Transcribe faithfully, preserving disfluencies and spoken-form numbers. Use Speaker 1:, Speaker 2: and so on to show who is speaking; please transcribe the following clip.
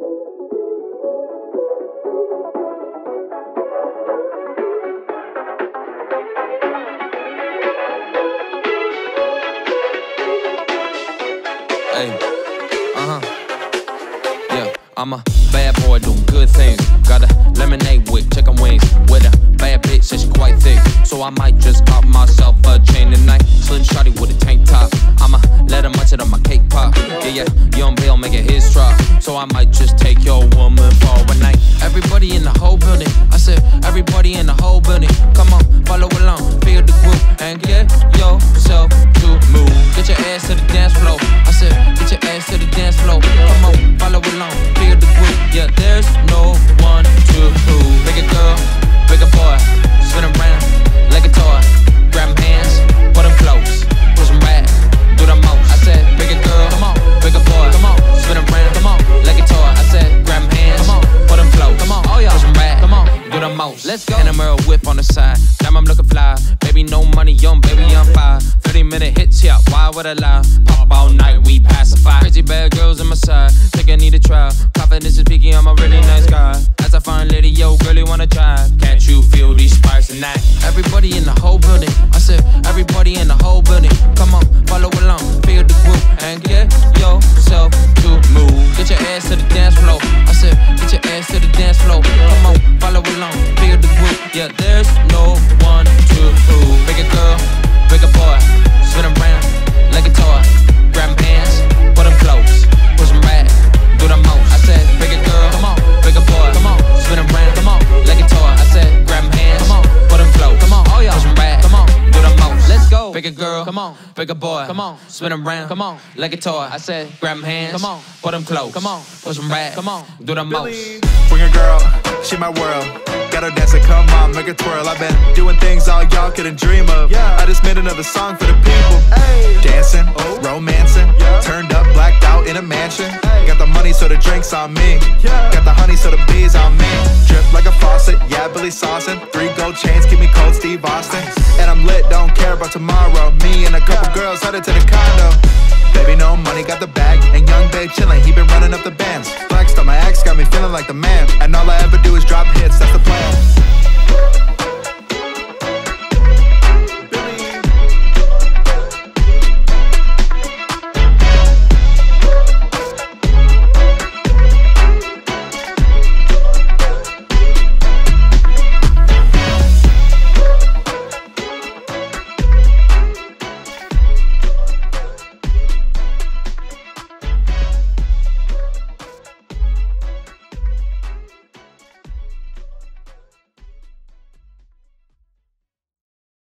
Speaker 1: Hey, uh-huh, yeah, I'm a bad boy doing good things. Got a lemonade with chicken wings. With a bad bitch and she quite thick, so I might just pop myself a chain tonight. Slim shawty with a tank top, I'ma let her munch it on my cake pop. Yeah, yeah, young Bill make it his drop, so I might just take your woman for a night. Everybody in the whole building, I said everybody in the whole building. Come on, follow along, feel the groove, and get yourself to move. Get your ass to the dance floor, I said get your ass to the dance floor. Come on, follow along, feel the groove. Yeah, there's no one to prove. Bigger girl, bigger boy, spin around like a toy. Grab hands, put them close, push them back, do the most. I said bigger girl, come on, bigger boy, come on, spin around, come on, like a toy. I said grab hands, come on, put them close, come on, oh yeah, push them back, come on, do the most. Let's go. And a mirror whip on the side, damn I'm looking fly. Baby no money, young baby I'm fire. Thirty minute hits, yeah, why would I lie? Pop all night, we pacify. Crazy bad girls on my side, think I need a try. Confidence is peaky, I'm a really nice guy. As I find lady, yo, girlie wanna try. Can't you feel these sparks tonight? Everybody in the whole building, I said everybody in the whole building. Come on, follow along, feel the groove, and get yourself to move. Get your ass to the dance floor, I said get your ass to the dance floor. Come on, follow along, feel the groove. Yeah, there's no one to prove. Bigger girl, bigger boy, spin around like a toy. Grab hands, put them close, push them back, do the most. I said bigger girl, come on, bigger boy, come on, spin around, come on, like a toy. I said grab hands, come on, put them close, come on, oh yeah, push them back, come on, do the most. Let's go. Bigger girl, come on, bigger boy, come on, spin around, come on, like a toy. I said grab hands, come on, put them close, come on, push them back, come on, do the most.
Speaker 2: Bring a girl, she my world. Got her dancing, come on, make her twirl. I've been doing things all y'all couldn't dream of. Yeah. I just made another song for the people. Ay. Dancing, oh. romancing, yeah. Turned up, blacked out in a mansion. Ay. Got the money, so the drinks on me. Yeah. Got the honey, so the bees on me. Drip like a faucet, yeah, Billy saucin'. Three gold chains, keep me cold, Steve Austin. And I'm lit, don't care about tomorrow. Me and a couple yeah. girls headed to the condo. Baby, no money, got the bag. And young babe chillin', he been running up the bands. Flexed on my ex, got me feeling like the man. And all I ever do is drop hits, that's